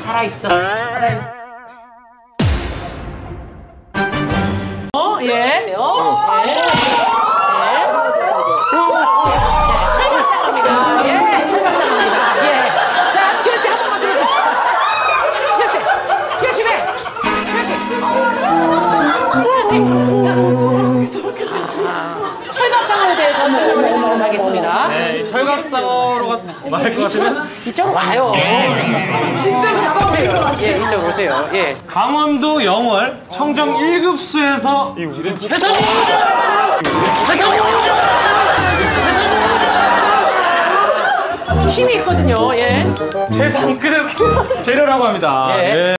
살아있어. 예. 예. 철갑상어입니다. 예, 철갑상어입니다. 예. 자, 기현 씨 한 번만 들어주시죠. 기현 씨, 철갑상어에 대해서 설명을 해드리도록 하겠습니다. 네, 철갑상어로 말할 것 같으면 이쪽으로 와요. 직접 잡아보세요. 예, 이쪽으로 오세요. 예. 강원도 영월 청정 1급수에서 기른 최선! 힘이 있거든요. 예. 최상급 재료라고 합니다. 예. 네.